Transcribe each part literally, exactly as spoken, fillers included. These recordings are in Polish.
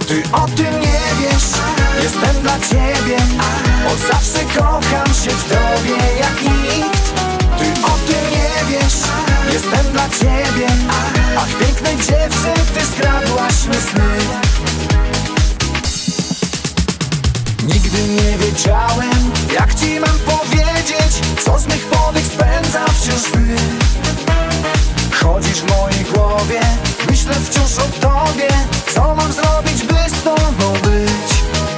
Ty o tym nie wiesz, jestem dla ciebie. Od zawsze kocham się w tobie jak nikt. Ty o tym nie wiesz, jestem dla ciebie. Ach, pięknej dziewczyn, ty skradłaś me sny. Nigdy nie wiedziałem, jak ci mam powiedzieć, co z mych powiek spędza wciąż sny. Chodzisz w mojej głowie, myślę wciąż o tobie. Co mam zrobić, by z tobą być?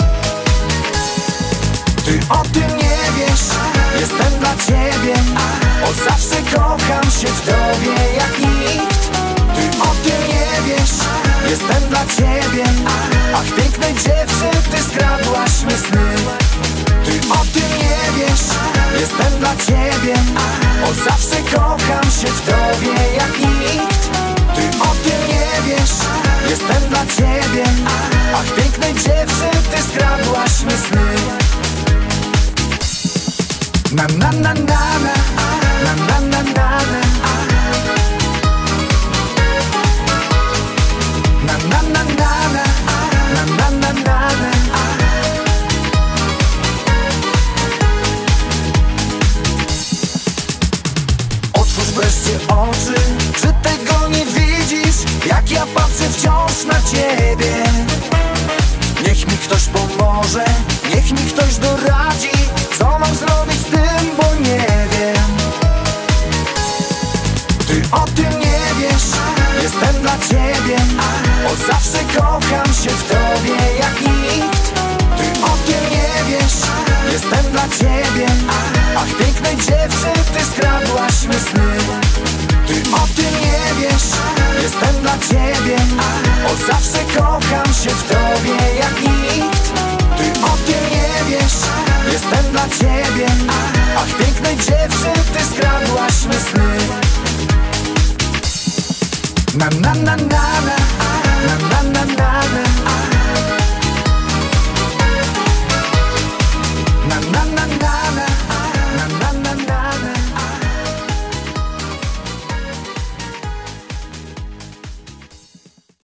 Ty o tym nie wiesz, jestem dla ciebie. Od zawsze kocham się w tobie jak nikt. Ty o tym nie wiesz, jestem dla ciebie. Ach, pięknej dziewczyn, ty skradłaś me sny. Ty o tym nie wiesz, jestem dla ciebie. Od zawsze kocham się w tobie jak nikt. Ty o tym nie wiesz, jestem dla ciebie. Ach, pięknej dziewczyn, ty skradłaś me sny. Na na na na na, na na na na na. Na na na na na, na na na na na. Otwórz wreszcie oczy, czy tego nie widzisz? Jak ja patrzę wciąż na ciebie. Niech mi ktoś pomoże, niech mi ktoś doradzi, co mam zrobić z tym, bo nie wiem. Ty o tym nie wiesz, jestem dla ciebie. Od zawsze kocham się w tobie jak nikt. Ty o tym nie wiesz, jestem dla ciebie. Ach, pięknej dziewczyn, ty skradłaś me sny. Ty o tym nie wiesz, jestem dla ciebie. Od zawsze kocham się w tobie jak nikt. Ty o tym nie wiesz, jestem dla ciebie. Ach, pięknej dziewczyn, ty skradłaś me sny. Na na na na.